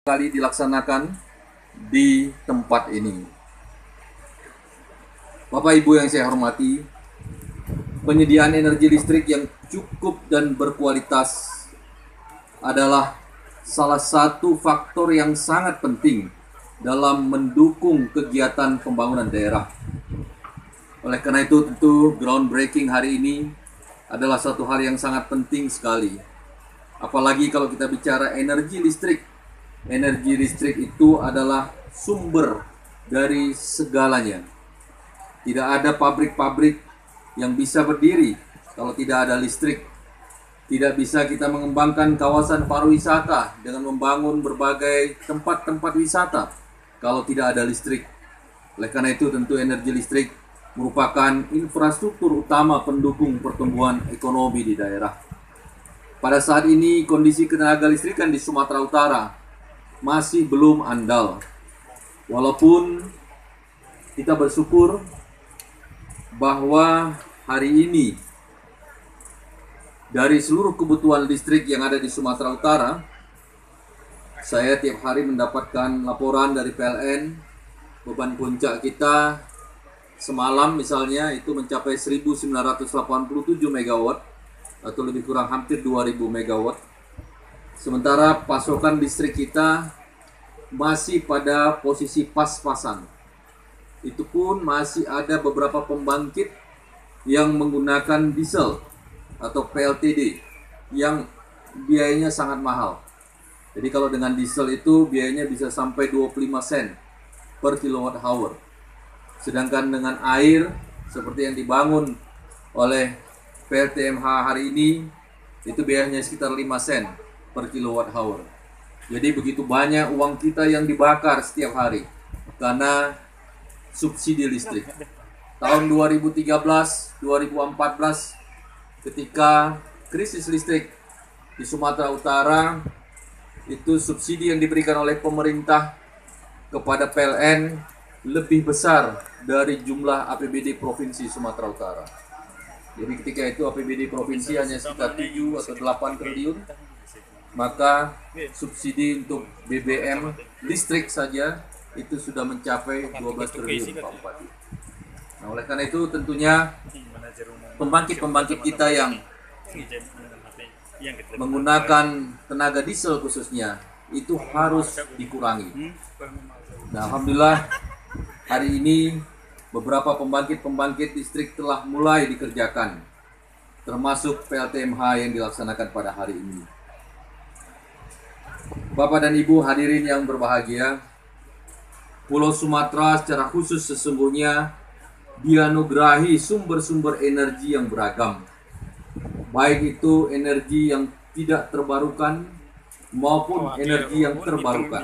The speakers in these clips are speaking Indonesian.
kali dilaksanakan di tempat ini. Bapak Ibu yang saya hormati, penyediaan energi listrik yang cukup dan berkualitas adalah salah satu faktor yang sangat penting dalam mendukung kegiatan pembangunan daerah. Oleh karena itu tentu groundbreaking hari ini adalah satu hal yang sangat penting sekali. Apalagi kalau kita bicara energi listrik. Energi listrik itu adalah sumber dari segalanya. Tidak ada pabrik-pabrik yang bisa berdiri kalau tidak ada listrik. Tidak bisa kita mengembangkan kawasan pariwisata dengan membangun berbagai tempat-tempat wisata kalau tidak ada listrik. Oleh karena itu tentu energi listrik merupakan infrastruktur utama pendukung pertumbuhan ekonomi di daerah. Pada saat ini kondisi ketenaga listrikan di Sumatera Utara masih belum andal. Walaupun kita bersyukur bahwa hari ini dari seluruh kebutuhan listrik yang ada di Sumatera Utara, saya tiap hari mendapatkan laporan dari PLN, beban puncak kita semalam misalnya itu mencapai 1987 megawatt atau lebih kurang hampir 2000 megawatt. Sementara pasokan listrik kita masih pada posisi pas-pasan. Itu pun masih ada beberapa pembangkit yang menggunakan diesel atau PLTD yang biayanya sangat mahal. Jadi kalau dengan diesel itu biayanya bisa sampai 25 sen per kilowatt hour. Sedangkan dengan air seperti yang dibangun oleh PLTMH hari ini itu biayanya sekitar 5 sen per kilowatt hour. Jadi begitu banyak uang kita yang dibakar setiap hari karena subsidi listrik. Tahun 2013, 2014 ketika krisis listrik di Sumatera Utara, itu subsidi yang diberikan oleh pemerintah kepada PLN lebih besar dari jumlah APBD Provinsi Sumatera Utara. Jadi ketika itu APBD Provinsi hanya sekitar 7 atau 8 triliun, maka subsidi untuk BBM listrik saja itu sudah mencapai 12 triliun Pak Bupati. Nah, oleh karena itu tentunya pembangkit-pembangkit kita yang menggunakan tenaga diesel khususnya itu harus dikurangi. Nah, alhamdulillah hari ini beberapa pembangkit-pembangkit listrik telah mulai dikerjakan, termasuk PLTMH yang dilaksanakan pada hari ini. Bapak dan Ibu hadirin yang berbahagia, Pulau Sumatera secara khusus sesungguhnya dianugerahi sumber-sumber energi yang beragam, baik itu energi yang tidak terbarukan maupun energi yang terbarukan.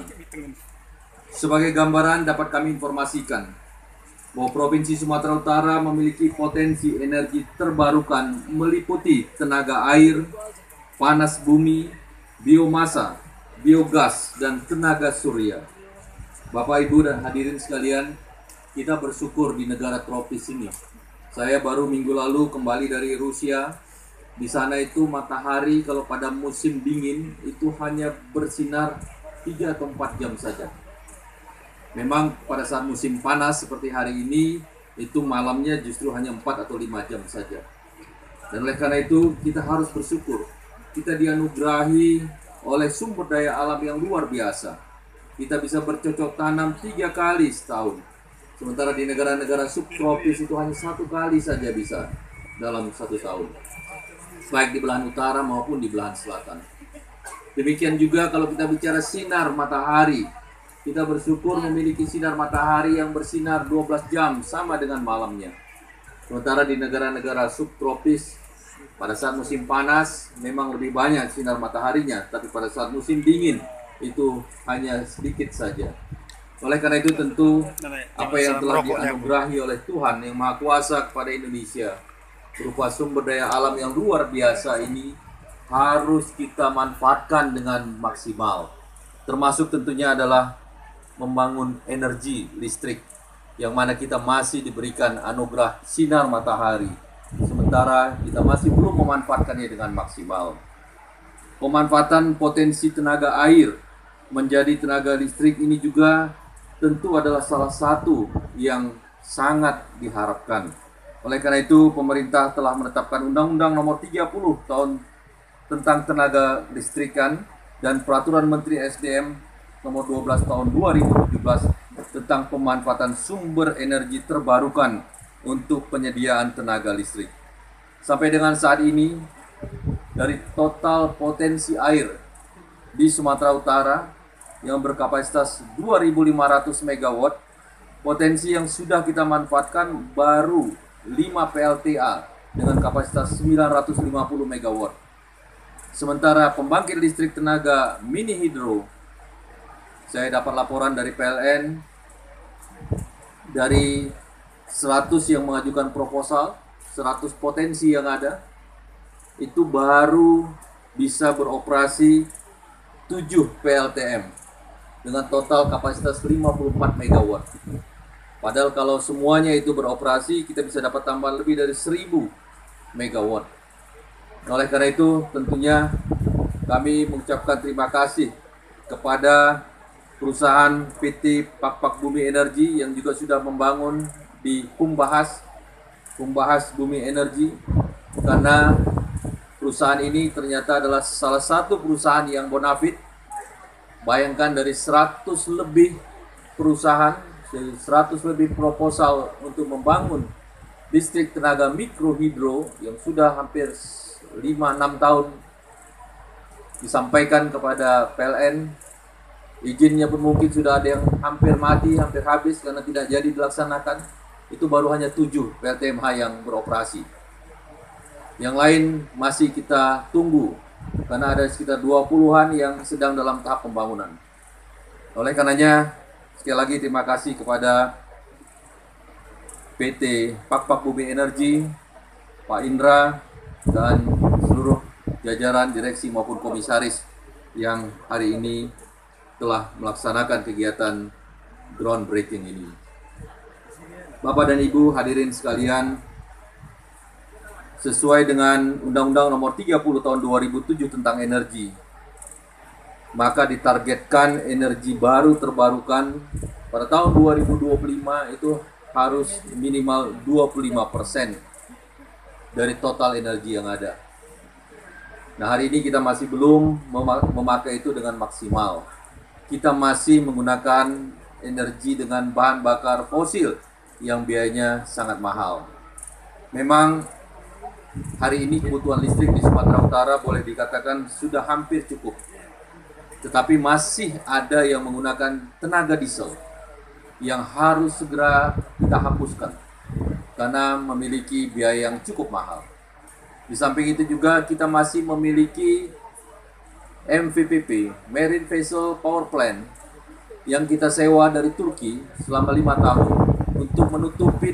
Sebagai gambaran dapat kami informasikan bahwa Provinsi Sumatera Utara memiliki potensi energi terbarukan meliputi tenaga air, panas bumi, biomasa, biogas, dan tenaga surya. Bapak, Ibu, dan hadirin sekalian, kita bersyukur di negara tropis ini. Saya baru minggu lalu kembali dari Rusia. Di sana itu matahari kalau pada musim dingin itu hanya bersinar 3 atau 4 jam saja. Memang pada saat musim panas seperti hari ini, itu malamnya justru hanya 4 atau 5 jam saja. Dan oleh karena itu kita harus bersyukur. Kita dianugerahi oleh sumber daya alam yang luar biasa. Kita bisa bercocok tanam 3 kali setahun. Sementara di negara-negara subtropis itu hanya 1 kali saja bisa dalam 1 tahun. Baik di belahan utara maupun di belahan selatan. Demikian juga kalau kita bicara sinar matahari. Kita bersyukur memiliki sinar matahari yang bersinar 12 jam sama dengan malamnya. Sementara di negara-negara subtropis pada saat musim panas memang lebih banyak sinar mataharinya, tapi pada saat musim dingin itu hanya sedikit saja. Oleh karena itu tentu apa yang telah dianugerahi oleh Tuhan yang Maha Kuasa kepada Indonesia berupa sumber daya alam yang luar biasa ini harus kita manfaatkan dengan maksimal. Termasuk tentunya adalah membangun energi listrik yang mana kita masih diberikan anugerah sinar matahari. Sementara kita masih belum memanfaatkannya dengan maksimal. Pemanfaatan potensi tenaga air menjadi tenaga listrik ini juga tentu adalah salah satu yang sangat diharapkan. Oleh karena itu, pemerintah telah menetapkan Undang-Undang Nomor 30 Tahun tentang Tenaga Listrikan dan Peraturan Menteri SDM Nomor 12 Tahun 2017 tentang pemanfaatan sumber energi terbarukan untuk penyediaan tenaga listrik. Sampai dengan saat ini, dari total potensi air di Sumatera Utara yang berkapasitas 2.500 MW, potensi yang sudah kita manfaatkan baru 5 PLTA dengan kapasitas 950 MW. Sementara pembangkit listrik tenaga mini hidro, saya dapat laporan dari PLN, dari 100 yang mengajukan proposal, 100 potensi yang ada, itu baru bisa beroperasi 7 PLTM dengan total kapasitas 54 MW. Padahal kalau semuanya itu beroperasi, kita bisa dapat tambahan lebih dari 1000 MW. Oleh karena itu, tentunya kami mengucapkan terima kasih kepada perusahaan PT Pakpak Bumi Energi yang juga sudah membangun di Humbahas Bumi Energi, karena perusahaan ini ternyata adalah salah satu perusahaan yang bonafit. Bayangkan dari 100 lebih perusahaan, 100 lebih proposal untuk membangun listrik tenaga mikrohidro yang sudah hampir 5-6 tahun disampaikan kepada PLN. Izinnya pun mungkin sudah ada yang hampir mati, hampir habis karena tidak jadi dilaksanakan. Itu baru hanya 7 PLTMH yang beroperasi. Yang lain masih kita tunggu, karena ada sekitar 20-an yang sedang dalam tahap pembangunan. Oleh karenanya, sekali lagi terima kasih kepada PT Pakpak Bumi Energi, Pak Indra, dan seluruh jajaran direksi maupun komisaris yang hari ini telah melaksanakan kegiatan groundbreaking ini. Bapak dan Ibu hadirin sekalian, sesuai dengan Undang-Undang Nomor 30 Tahun 2007 tentang energi, maka ditargetkan energi baru terbarukan pada tahun 2025 itu harus minimal 25% dari total energi yang ada. Nah, hari ini kita masih belum memakai itu dengan maksimal. Kita masih menggunakan energi dengan bahan bakar fosil yang biayanya sangat mahal. Memang hari ini kebutuhan listrik di Sumatera Utara boleh dikatakan sudah hampir cukup. Tetapi masih ada yang menggunakan tenaga diesel yang harus segera kita hapuskan karena memiliki biaya yang cukup mahal. Di samping itu juga kita masih memiliki MVPP, Marine Vessel Power Plant, yang kita sewa dari Turki selama 5 tahun untuk menutupin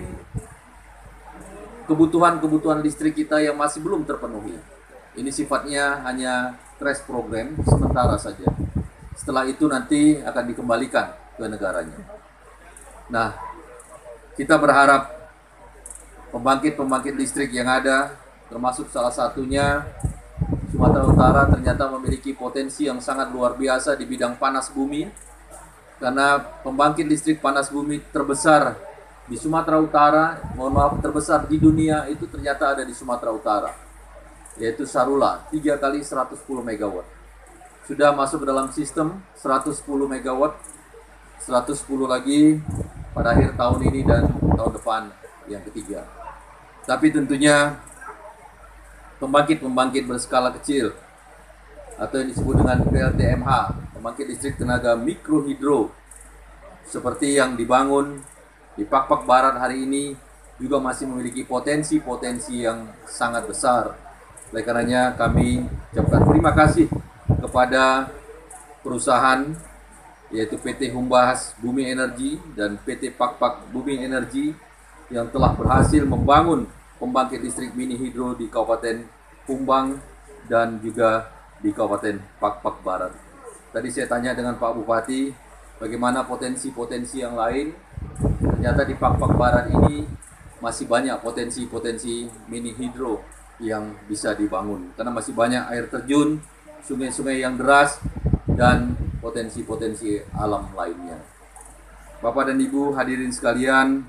kebutuhan listrik kita yang masih belum terpenuhi. Ini sifatnya hanya crash program sementara saja. Setelah itu nanti akan dikembalikan ke negaranya. Nah, kita berharap pembangkit listrik yang ada, termasuk salah satunya Sumatera Utara, ternyata memiliki potensi yang sangat luar biasa di bidang panas bumi. Karena pembangkit listrik panas bumi terbesar di Sumatera Utara, terbesar di dunia itu ternyata ada di Sumatera Utara, yaitu Sarula, 3 kali 110 MW. Sudah masuk ke dalam sistem 110 MW, 110 lagi pada akhir tahun ini dan tahun depan yang ketiga. Tapi tentunya pembangkit berskala kecil atau yang disebut dengan PLTMH, pembangkit listrik tenaga mikrohidro, seperti yang dibangun di Pakpak Barat hari ini, juga masih memiliki potensi yang sangat besar. Oleh karenanya kami ucapkan terima kasih kepada perusahaan yaitu PT Humbahas Bumi Energi dan PT Pakpak Bumi Energi yang telah berhasil membangun pembangkit listrik mini hidro di Kabupaten Humbang dan juga di Kabupaten Pakpak Barat. Tadi saya tanya dengan Pak Bupati bagaimana potensi yang lain. Ternyata di Pakpak Barat ini masih banyak potensi mini hidro yang bisa dibangun karena masih banyak air terjun, sungai-sungai yang deras, dan potensi-potensi alam lainnya. Bapak dan Ibu hadirin sekalian,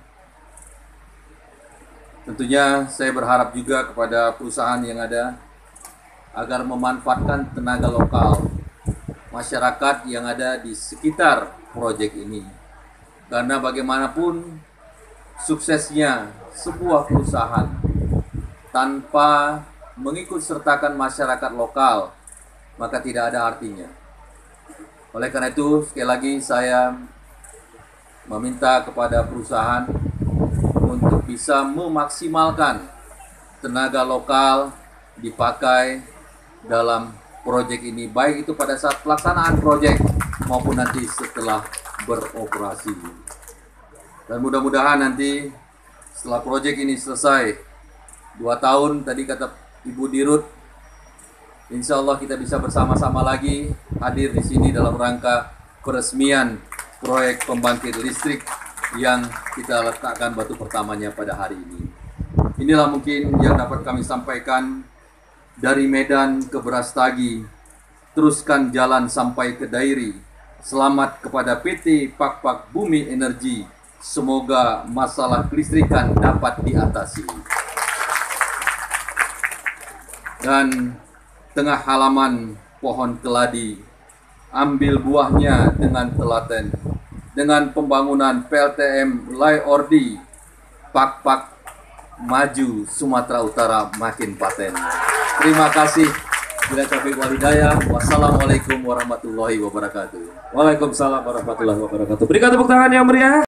tentunya saya berharap juga kepada perusahaan yang ada agar memanfaatkan tenaga lokal masyarakat yang ada di sekitar proyek ini. Karena bagaimanapun suksesnya sebuah perusahaan tanpa mengikut sertakan masyarakat lokal, maka tidak ada artinya. Oleh karena itu, sekali lagi saya meminta kepada perusahaan untuk bisa memaksimalkan tenaga lokal dipakai dalam proyek ini, baik itu pada saat pelaksanaan proyek maupun nanti setelah beroperasi. Dan mudah-mudahan nanti setelah proyek ini selesai 2 tahun, tadi kata Ibu Dirut, insya Allah kita bisa bersama-sama lagi hadir di sini dalam rangka peresmian proyek pembangkit listrik yang kita letakkan batu pertamanya pada hari ini. Inilah mungkin yang dapat kami sampaikan dari Medan ke Brastagi. Teruskan jalan sampai ke Dairi. Selamat kepada PT Pak Bumi Energi. Semoga masalah kelistrikan dapat diatasi. Dan tengah halaman pohon keladi, ambil buahnya dengan telaten. Dengan pembangunan PLTM Laiordi, Pak maju, Sumatera Utara makin paten. Terima kasih. Bila taufiq wal hidayah. Wassalamualaikum warahmatullahi wabarakatuh. Waalaikumsalam warahmatullahi wabarakatuh. Berikan tepuk tangan yang meriah.